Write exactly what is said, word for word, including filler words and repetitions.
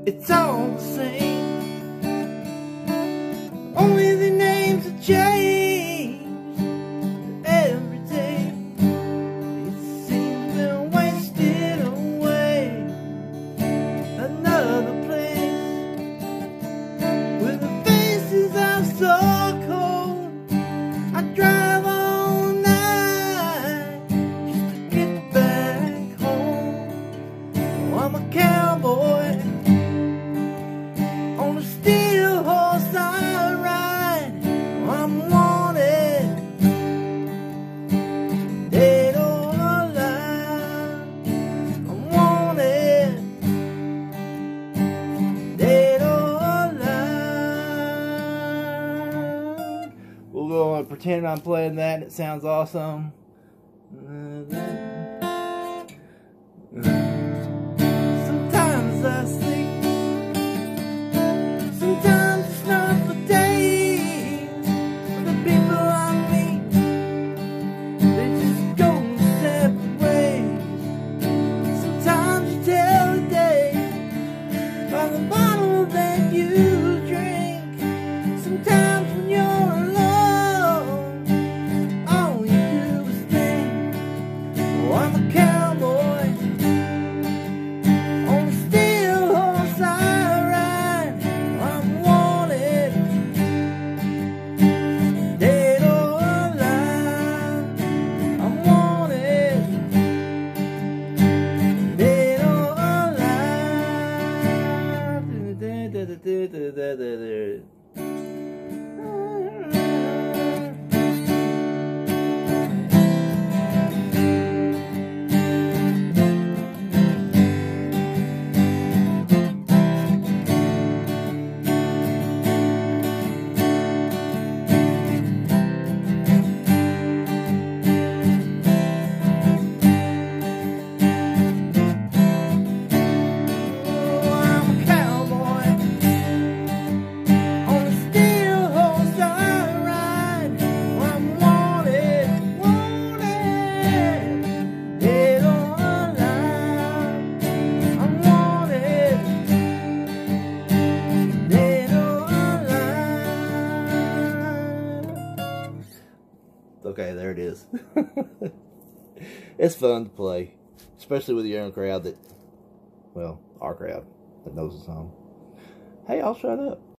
It's all the same. Only the names have changed every day. It seems they're wasted away. Another place where the faces are so cold. I drive all night just to get back home. Oh, I'm a cowboy on a steel horse I ride. I'm wanted, dead or alive. I'm wanted, dead or alive. We'll go and pretend I'm playing that and it sounds awesome. Sometimes I sleep. Sometimes it's not for days. The people I meet, they just go separate ways. Sometimes you tell the day by the bottle that you drink. Sometimes when you're alone, all you do is think. Oh, I'm a cowboy on a steel horse I ride. I'm wanted, dead or alive. I'm wanted, dead or alive. Okay, there it is. It's fun to play, especially with your own crowd that, well, our crowd that knows the song. Hey, I'll shut up.